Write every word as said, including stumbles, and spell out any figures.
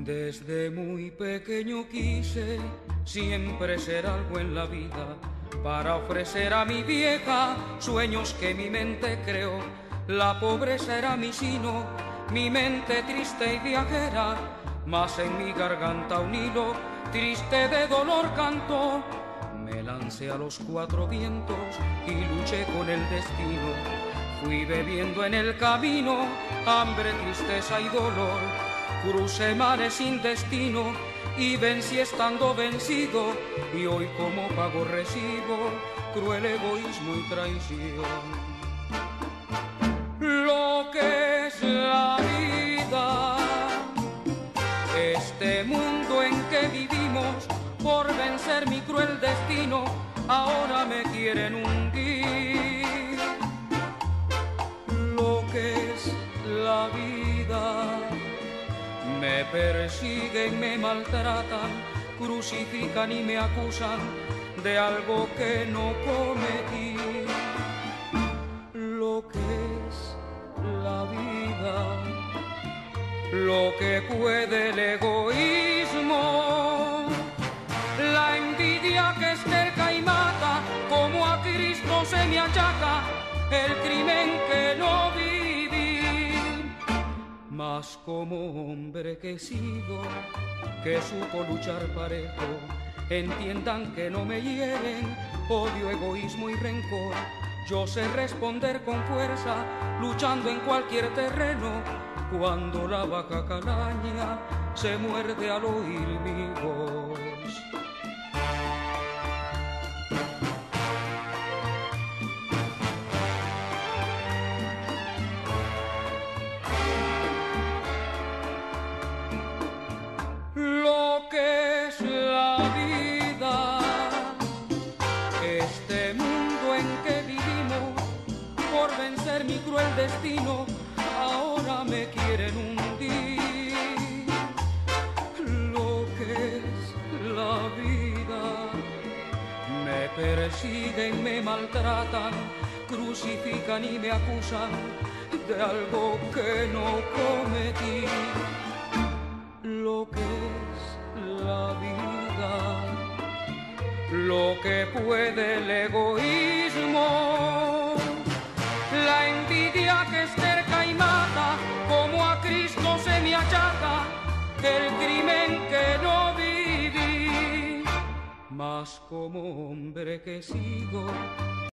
Desde muy pequeño quise siempre ser algo en la vida para ofrecer a mi vieja sueños que mi mente creó. La pobreza era mi sino, mi mente triste y viajera, mas en mi garganta un hilo triste de dolor cantó. Me lancé a los cuatro vientos y luché con el destino. Fui bebiendo en el camino hambre, tristeza y dolor. Crucé mares sin destino y vencí estando vencido, y hoy como pago recibo cruel egoísmo y traición. Lo que es la vida, este mundo en que vivimos, por vencer mi cruel destino, ahora me quieren hundir. Lo que es la vida, me persiguen, me maltratan, crucifican y me acusan de algo que no cometí. Lo que es la vida, lo que puede el egoísmo, la envidia que es terca y mata, como a Cristo se me achaca el crimen que no viví. Mas como hombre que sigo, que supo luchar parejo, entiendan que no me hieren odio, egoísmo y rencor. Yo sé responder con fuerza, luchando en cualquier terreno, cuando la vaca calaña se muerde al oír mi voz. Lo que es la vida, este mundo en que vivimos, por vencer mi cruel destino, ahora me quieren hundir. Lo que es la vida, me persiguen, me maltratan, crucifican y me acusan de algo que no cometí. Lo que es la vida, lo que puede el egoísmo, la envidia que es terca y mata, como a Cristo se me achaca el crimen que no viví. Mas como hombre que sigo,